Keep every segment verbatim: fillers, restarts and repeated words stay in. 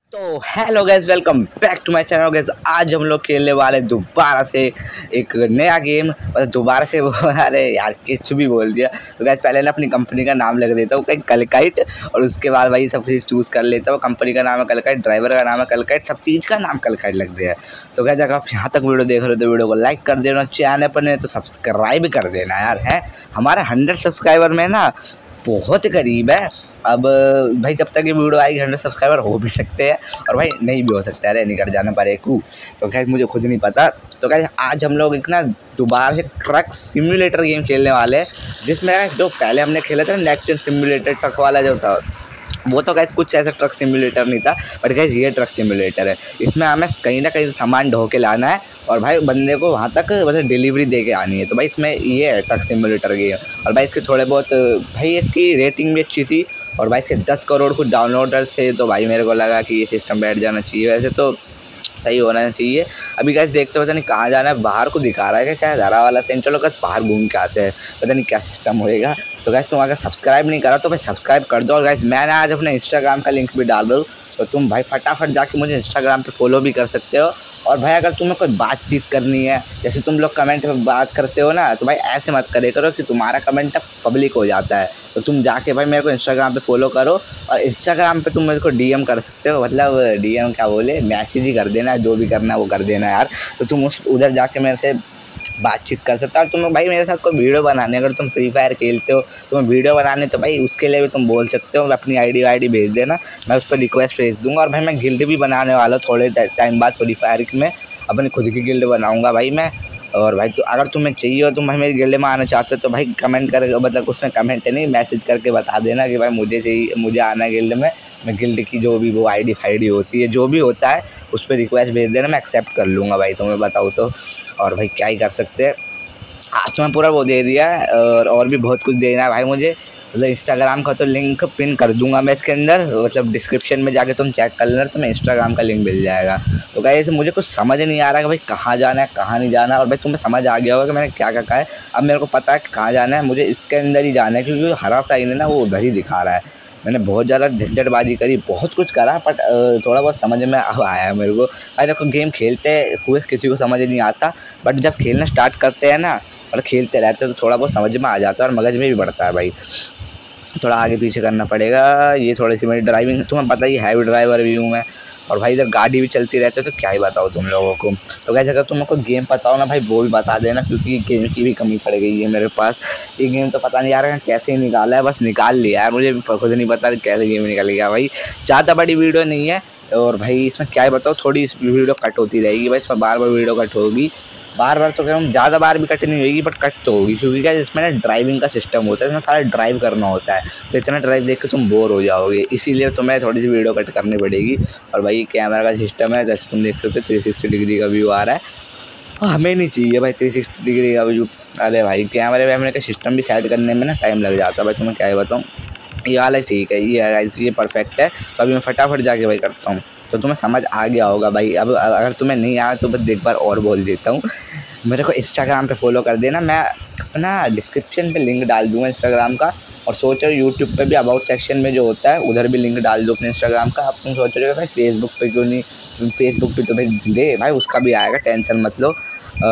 तो hello guys, welcome back to my channel guys. आज हम लोग खेलने वाले दोबारा से एक नया गेम। मतलब दोबारा से वो अरे यार कुछ भी बोल दिया। तो गैस पहले ना अपनी कंपनी का नाम लिख देता हूँ कहीं कलकाइट, और उसके बाद भाई सब चीज़ चूज़ कर लेता हूँ। कंपनी का नाम है कलकाइट, ड्राइवर का नाम है कलकाइट, सब चीज़ का नाम कलकाइट लग दिया है। तो गैस अगर आप यहाँ तक वीडियो देख रहे हो तो वीडियो को लाइक कर देना, चैनल पर नहीं तो सब्सक्राइब कर देना यार। है हमारे हंड्रेड सब्सक्राइबर में ना बहुत करीब है। अब भाई जब तक ये वीडियो आएगी हंड्रेड सब्सक्राइबर हो भी सकते हैं और भाई नहीं भी हो सकता है, अरे निकट जाना पर एक तो खैर मुझे खुद नहीं पता। तो खैर आज हम लोग एक ना दोबारा से ट्रक सिम्युलेटर गेम खेलने वाले हैं, जिसमें जो पहले हमने खेला था ना नेक्स्ट सिम्युलेटर ट्रक वाला जो था, वो तो गैस कुछ ऐसा ट्रक सिम्युलेटर नहीं था, बट गैस ये ट्रक सिम्युलेटर है। इसमें हमें कहीं ना कहीं सामान ढो के लाना है और भाई बंदे को वहाँ तक मतलब डिलीवरी दे के आनी है। तो भाई इसमें ये है ट्रक सिम्युलेटर गेम। और भाई इसके थोड़े बहुत भाई इसकी रेटिंग भी अच्छी थी और भाई इसके दस करोड़ कुछ डाउनलोडर्स थे। तो भाई मेरे को लगा कि ये सिस्टम बैठ जाना चाहिए, वैसे तो सही होना चाहिए। अभी गैस देखते पता नहीं कहाँ जाना है, बाहर को दिखा रहा है कि शायद हरा वाला सीन। चलो गैस बाहर घूम के आते हैं, पता नहीं क्या सिस्टम होएगा। तो गैस तुम अगर सब्सक्राइब नहीं करा तो भाई सब्सक्राइब कर दो। और गैस मैंने आज अपने इंस्टाग्राम का लिंक भी डाल दूँ, तो तुम भाई फटाफट जाके मुझे इंस्टाग्राम पे फॉलो भी कर सकते हो। और भाई अगर तुम्हें कोई बातचीत करनी है, जैसे तुम लोग कमेंट में बात करते हो ना, तो भाई ऐसे मत करे करो कि तुम्हारा कमेंट पब्लिक हो जाता है। तो तुम जाके भाई मेरे को इंस्टाग्राम पे फॉलो करो और इंस्टाग्राम पे तुम मेरे को डीएम कर सकते हो, मतलब डीएम क्या बोले, मैसेज ही कर देना, जो भी करना है वो कर देना यार। तो तुम उस उधर जाके मेरे से बातचीत कर सकते हो। और तुम्हें भाई मेरे साथ कोई वीडियो बनाने, अगर तुम फ्री फायर खेलते हो तुम्हें वीडियो बनाने, तो भाई उसके लिए भी तुम बोल सकते हो। अपनी आईडी वाईडी भेज देना, मैं उस पर रिक्वेस्ट भेज दूँगा। और भाई मैं गिल्ड भी बनाने वाला हूँ थोड़े टाइम बाद, फ्री फायर में अपनी खुद की गिल्ड बनाऊँगा भाई मैं। और भाई तो अगर तुम्हें चाहिए हो, तुम भाई मेरी गिल्ड में आना चाहते हो, तो भाई कमेंट करके, मतलब उसमें कमेंट नहीं मैसेज करके बता देना कि भाई मुझे चाहिए, मुझे आना है गिल्ड में। मैं गिल्ड की जो भी वो आईडी फाईडी होती है, जो भी होता है उस पर रिक्वेस्ट भेज देना, मैं एक्सेप्ट कर लूँगा भाई, तुम्हें बताऊँ तो। और भाई क्या ही कर सकते हैं, आज तो मैं पूरा वो दे दिया है और और भी बहुत कुछ देना है भाई मुझे। मतलब इंस्टाग्राम का तो लिंक पिन कर दूंगा मैं इसके अंदर, मतलब डिस्क्रिप्शन में जाके तुम चेक कर लेना, तो मैं इंस्टाग्राम का लिंक मिल जाएगा। तो गाइस मुझे कुछ समझ नहीं आ रहा कि भाई कहाँ जाना है कहाँ नहीं जाना है। और भाई तुम्हें समझ आ गया होगा कि मैंने क्या क्या कहा है। अब मेरे को पता है कि कहाँ जाना है, मुझे इसके अंदर ही जाना है, क्योंकि जो हरा साइन है ना वो उधर ही दिखा रहा है। मैंने बहुत ज़्यादा झंझटबाजी करी, बहुत कुछ करा, बट थोड़ा बहुत समझ में अब आया है मेरे को। भाई देखो गेम खेलते हुए किसी को समझ नहीं आता, बट जब खेलना स्टार्ट करते हैं ना और खेलते रहते हैं तो थोड़ा बहुत समझ में आ जाता है और मगज में भी बढ़ता है भाई। थोड़ा आगे पीछे करना पड़ेगा। ये थोड़ी सी मेरी ड्राइविंग तुम्हें पता ही, हैवी ड्राइवर भी हूँ मैं। और भाई इधर गाड़ी भी चलती रहती है, तो क्या ही बताओ तुम लोगों को। तो कैसे अगर तुम्हें कोई गेम पता हो ना भाई, वो भी बता देना, क्योंकि गेम की भी कमी पड़ गई है मेरे पास। ये गेम तो पता नहीं यार कैसे ही निकाला है, बस निकाल लिया है, मुझे खुद नहीं पता कैसे गेम निकल गया भाई। ज़्यादा बड़ी वीडियो नहीं है और भाई इसमें क्या ही बताओ, थोड़ी इस वीडियो कट होती रहेगी भाई, इसमें बार बार वीडियो कट होगी, बार बार तो कह रहा हूँ, ज़्यादा बार भी कट नहीं होगी बट कट तो होगी, क्योंकि क्या इसमें ना ड्राइविंग का सिस्टम होता है, इसमें सारा ड्राइव करना होता है। तो इतना ड्राइव देख के तुम बोर हो जाओगे, इसीलिए तुम्हें थोड़ी सी वीडियो कट करनी पड़ेगी। और भाई कैमरा का सिस्टम है, जैसे तुम देख सकते हो थ्री सिक्सटी डिग्री का व्यू आ रहा है, और हमें नहीं चाहिए भाई थ्री सिक्सटी डिग्री का व्यू। अरे भाई कैमरे वैमरे का सिस्टम भी सेट करने में ना टाइम लग जाता है भाई, तुम्हें क्या ही बताऊँ। ये वाला ठीक है, ये है ये परफेक्ट है। तो अभी मैं फटाफट जाके भाई करता हूँ, तो तुम्हें समझ आ गया होगा भाई। अब अगर तुम्हें नहीं आया तो बस एक बार और बोल देता हूँ, मेरे को इंस्टाग्राम पे फॉलो कर देना, मैं अपना डिस्क्रिप्शन पे लिंक डाल दूँगा इंस्टाग्राम का। और सोच रहे हो यूट्यूब पे भी अबाउट सेक्शन में जो होता है उधर भी लिंक डाल दो अपने इंस्टाग्राम का। अब तुम सोच रहे हो भाई फेसबुक पे क्यों नहीं, फेसबुक पे तो भाई दे भाई, उसका भी आएगा, टेंशन मत लो।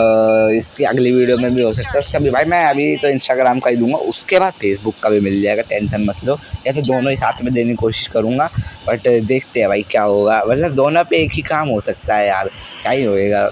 इसकी अगली वीडियो में भी हो सकता है उसका भी भाई, मैं अभी तो इंस्टाग्राम का ही दूंगा, उसके बाद फेसबुक का भी मिल जाएगा, टेंशन मत लो। या तो दोनों ही साथ में देने की कोशिश करूँगा, बट देखते हैं भाई क्या होगा। मतलब दोनों पे एक ही काम हो सकता है यार, क्या ही होएगा।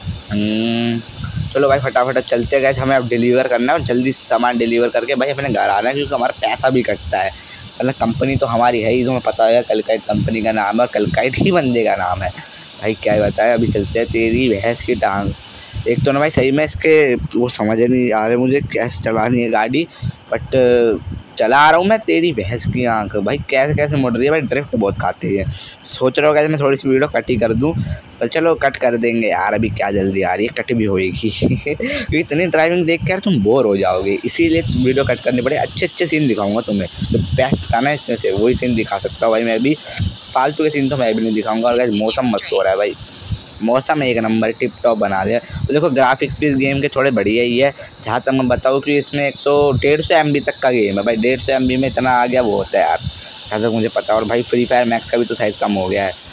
चलो भाई फटाफट चलते गए, हमें अब डिलीवर करना है और जल्दी सामान डिलीवर करके भाई अपने घर आना है, क्योंकि हमारा पैसा भी कटता है। मतलब कंपनी तो हमारी है ही, तुम्हें पता है कलकाइट कंपनी का नाम है और कलकाइट ही बंदे का नाम है भाई, क्या बताया। अभी चलते हैं, तेरी भैंस की टांग। एक तो ना भाई सही में इसके वो समझ नहीं आ रहे मुझे कैसे चलानी है गाड़ी, बट चला आ रहा हूँ मैं, तेरी भैंस की आंख भाई, कैसे कैसे मुड़ रही है भाई, ड्रिफ्ट बहुत खाती है। सोच रहा हूँ कैसे मैं थोड़ी सी वीडियो कट ही कर दूँ, पर चलो कट कर देंगे यार, अभी क्या जल्दी आ रही है, कट भी होएगी क्योंकि इतनी ड्राइविंग देख के यार तुम बोर हो जाओगे, इसीलिए वीडियो कट करनी पड़े। अच्छे अच्छे सीन दिखाऊंगा तुम्हें, तो बेस्ट था ना इसमें से वही सीन दिखा सकता हूँ भाई मैं भी, फालतू के सीन तो मैं भी नहीं दिखाऊंगा। और गाइस मौसम मस्त हो रहा है भाई, मौसम एक नंबर टिप टॉप बना दिया। तो देखो ग्राफिक्स भी इस गेम के थोड़े बढ़िया ही है, जहाँ तक मैं बताऊँ कि इसमें एक सौ डेढ़ सौ एम बी तक का गेम है भाई, डेढ़ सौ एम बी में इतना आ गया वो होता है यार, जहाँ तक मुझे पता है। और भाई फ्री फायर मैक्स का भी तो साइज़ कम हो गया है,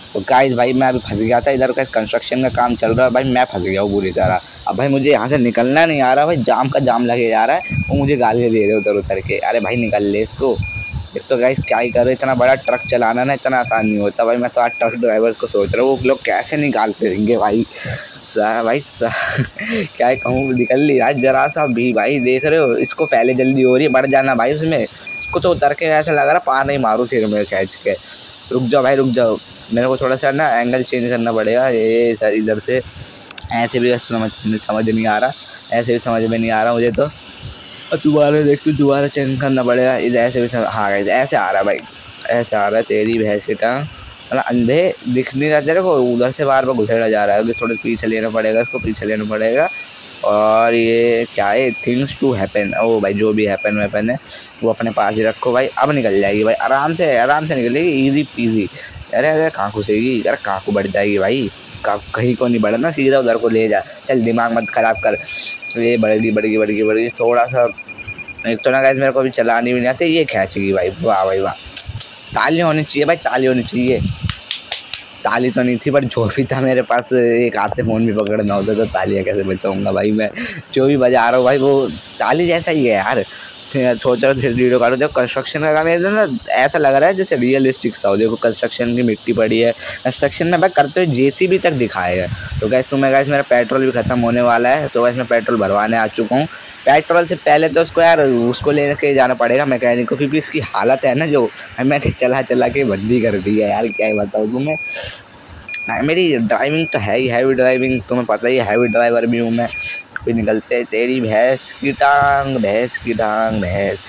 तो गाइस भाई मैं अभी फंस गया था इधर का, कंस्ट्रक्शन का काम चल रहा है भाई, मैं फंस गया हूँ पूरी तरह। अब भाई मुझे यहाँ से निकलना नहीं आ रहा भाई, जाम का जाम लगे जा रहा है और मुझे गालियाँ दे रहे उधर उतर के। अरे भाई निकल ले इसको। एक तो गाइस क्या ही करे, इतना बड़ा ट्रक चलाना ना इतना आसान नहीं होता भाई। मैं तो आज ट्रक ड्राइवर को सोच रहा हूँ वो लोग कैसे निकालते रहेंगे भाई। सा भाई सा क्या कहूँ, निकल ली आज जरा सा भी भाई। देख रहे हो इसको, पहले जल्दी हो रही है, बढ़ जाना भाई उसमें। इसको तो उतर के ऐसा लग रहा पार नहीं मारूँ सिर में खींच के। रुक जाओ भाई रुक जाओ, मेरे को थोड़ा सा ना एंगल चेंज करना पड़ेगा। ये सर इधर से ऐसे भी समझ समझ नहीं आ रहा, ऐसे भी समझ में नहीं आ रहा मुझे तो। दोबारा देख तू, दोबारा चेंज करना पड़ेगा। इधर ऐसे भी समझ, हाँ ऐसे आ रहा है भाई, ऐसे आ रहा है। तेरी भैंस की टांग, मतलब अंधे दिख नहीं रहा तेरे को, उधर से बार बार घुसेड़ा जा रहा है। थोड़ा पीछे लेना पड़ेगा, इसको पीछे लेना पड़ेगा। और ये क्या है, थिंग्स टू हैपन। ओ भाई जो भी हैपन वैपन है वो अपने पास ही रखो भाई। अब निकल जाएगी भाई, आराम से आराम से निकलेगी, इजी पीजी। अरे अरे कहाँ घुसेगी, अरे कहाँ को बढ़ जाएगी भाई, कहीं को नहीं बढ़ना, सीधा उधर को ले जा। चल दिमाग मत खराब कर। ये बढ़ेगी बढ़ेगी बढ़ेगी बढ़ेगी थोड़ा सा। एक तो ना गाइस मेरे को अभी चलानी भी नहीं आती, ये खींचेगी भाई। वाह भाई वाह, ताली होनी चाहिए भाई, ताली होनी चाहिए। ताली तो नहीं थी पर जो भी था मेरे पास, एक हाथ से फ़ोन भी पकड़ना होता तो तालियाँ कैसे बचाऊँगा भाई मैं। जो भी बजा रहा हूँ भाई वो ताली जैसा ही है यार। फिर सोच रहा हूँ फिर वीडियो काटो। देखो कंस्ट्रक्शन का काम है ना, ऐसा लग रहा है जैसे रियलिस्टिक सा हो। देखो कंस्ट्रक्शन की मिट्टी पड़ी है, कंस्ट्रक्शन में भाई करते हुए जेसीबी तक दिखाए है। तो गैस तो मैं गैस मेरा पेट्रोल भी ख़त्म होने वाला है, तो गैस मैं पेट्रोल भरवाने आ चुका हूँ। पेट्रोल से पहले तो उसको यार उसको ले के जाना पड़ेगा मैकेनिक को, क्योंकि इसकी हालत है ना जो मैंने चला चला के बंदी कर दी है यार। क्या ही बताऊँ तुम्हें, मेरी ड्राइविंग तो है ही हैवी ड्राइविंग, तुम्हें पता ही है हैवी ड्राइवर भी हूँ मैं। भी निकलते तेरी भैंस की टांग, भैंस की टांग भैंस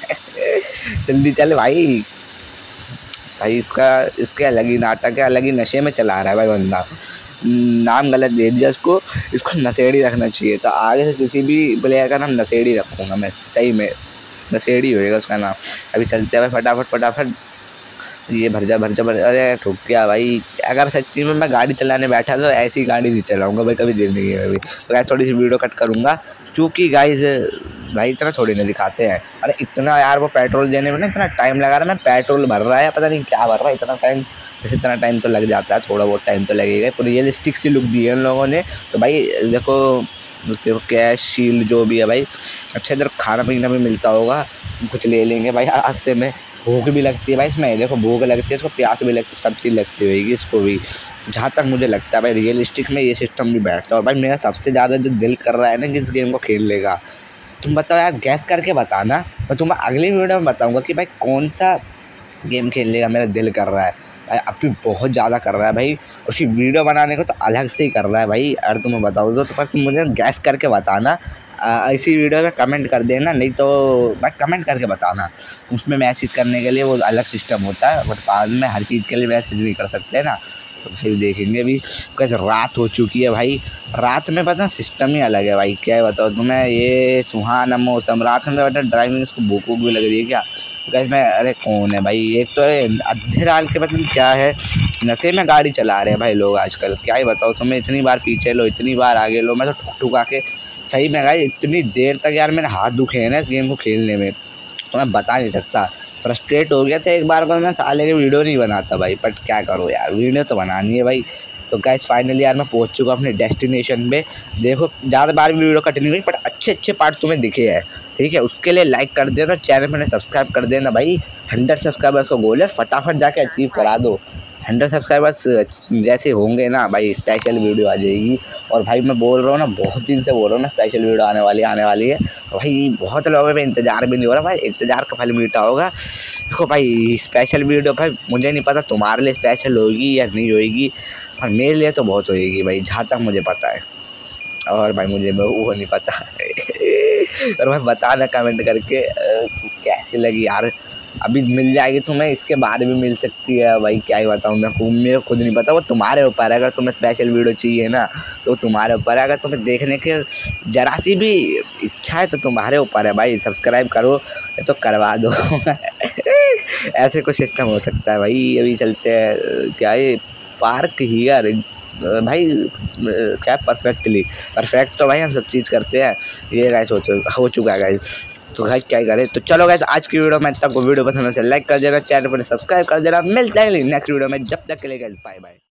जल्दी चल भाई। भाई इसका इसके अलग ही नाटक है, अलग ही नशे में चला रहा है भाई बंदा। नाम गलत दे दिया इसको, इसको नशेड़ी रखना चाहिए था। आगे से किसी भी प्लेयर का नाम नशेड़ी रखूँगा मैं, सही में नशेड़ी होएगा उसका नाम। अभी चलते हैं भाई फटाफट फटाफट। ये भर जा भर जा भर। अरे ठुक गया भाई। अगर सच्ची में मैं गाड़ी चलाने बैठा तो ऐसी गाड़ी नहीं चलाऊंगा भाई कभी ज़िंदगी में भी। तो गाइस थोड़ी सी वीडियो कट करूंगा, क्योंकि गाइस भाई इतना थोड़ी ना दिखाते हैं। अरे इतना यार वो पेट्रोल देने में ना इतना टाइम लगा रहा है। मैं पेट्रोल भर रहा है, पता नहीं क्या भर रहा है इतना टाइम। जैसे इतना टाइम तो लग जाता है, थोड़ा बहुत टाइम तो लगेगा। पूरी रियलिस्टिक सी लुक दी है उन लोगों ने। तो भाई देखो देखो कैश शील्ड जो भी है भाई। अच्छा इधर खाना पीना भी मिलता होगा, कुछ ले लेंगे भाई रास्ते में। भूख भी लगती है भाई इसमें, देखो भूख लगती है इसको, प्यास भी लगती है, सब चीज़ लगती होगी इसको भी, जहाँ तक मुझे लगता है भाई। रियलिस्टिक में ये सिस्टम भी बैठता है। और भाई मेरा सबसे ज़्यादा जो दिल कर रहा है ना कि इस गेम को खेलने का, तुम बताओ यार, गैस करके बताना। मैं तुम्हें अगली वीडियो में बताऊँगा कि भाई कौन सा गेम खेलने का मेरा दिल कर रहा है भाई। अभी बहुत ज़्यादा कर रहा है भाई, उसकी वीडियो बनाने को तो अलग से ही कर रहा है भाई। अगर तुम्हें बताऊँ तो, तो पर तुम मुझे गैस करके बताना। इसी वीडियो में कमेंट कर देना, नहीं तो भाई कमेंट करके बताना। उसमें मैसेज करने के लिए वो अलग सिस्टम होता है, बट बाद में हर चीज़ के लिए मैसेज भी कर सकते हैं ना। तो भाई देखेंगे अभी कैसे रात हो चुकी है भाई। रात में पता सिस्टम ही अलग है भाई, क्या बताओ तुम्हें। ये सुहाना मौसम, रात में बेटा ड्राइविंग इसको भूख वूख भी लग रही है क्या गैस में। अरे कौन है भाई, एक तो अद्धे डाल के मतलब क्या है, नशे में गाड़ी चला रहे हैं भाई लोग आजकल। क्या ही बताओ तुम्हें, इतनी बार पीछे लो इतनी बार आगे लो, मैं तो ठुक ठुका के सही में गाइस इतनी देर तक यार मेरे हाथ दुखे हैं ना इस गेम को खेलने में, तो मैं बता नहीं सकता। फ्रस्ट्रेट हो गया था एक बार को, मैं साले के वीडियो नहीं बनाता भाई, बट क्या करूँ यार, वीडियो तो बनानी है भाई। तो गाइस फाइनली यार मैं पहुंच चुका अपने डेस्टिनेशन पे। देखो ज़्यादा बार भी वीडियो कट नहीं हुई, बट अच्छे अच्छे पार्ट तुम्हें दिखे हैं, ठीक है। उसके लिए लाइक कर देना, चैनल में सब्सक्राइब कर देना भाई। हंड्रेड सब्सक्राइबर्स को गोल है, फटाफट जाके अचीव करा दो। हंड्रेड सब्सक्राइबर्स जैसे होंगे ना भाई, स्पेशल वीडियो आ जाएगी। और भाई मैं बोल रहा हूँ ना, बहुत दिन से बोल रहा हूँ ना, स्पेशल वीडियो आने वाली आने वाली है। तो भाई बहुत लोगों पे इंतज़ार भी नहीं हो रहा भाई, इंतज़ार का फल मीठा होगा। देखो भाई स्पेशल वीडियो भाई मुझे नहीं पता तुम्हारे लिए स्पेशल होगी या नहीं होगी, और मेरे लिए तो बहुत होएगी भाई, जहाँ तक मुझे पता है। और भाई मुझे वो नहीं पता और भाई बताना कमेंट करके कैसी लगी यार। अभी मिल जाएगी तुम्हें, इसके बाद भी मिल सकती है भाई, क्या ही बताऊँ मैं, मेरे खुद नहीं पता। वो तुम्हारे ऊपर है, अगर तुम्हें स्पेशल वीडियो चाहिए ना तो तुम्हारे ऊपर है। अगर तुम्हें देखने के जरा सी भी इच्छा है तो तुम्हारे ऊपर है भाई, सब्सक्राइब करो तो करवा दो ऐसे कुछ सिस्टम हो सकता है भाई। अभी चलते हैं, क्या ये पार्क ही यार भाई, क्या परफेक्टली परफेक्ट तो भाई हम सब चीज़ करते हैं। ये गाइस हो चुका हो चुका है गाइस। तो गाइस क्या करें। तो चलो गाइस आज की वीडियो में तक वीडियो पसंद है लाइक कर देना, चैनल पर सब्सक्राइब कर देना। मिलते हैं नेक्स्ट वीडियो में, जब तक के लिए गाइस बाय बाय।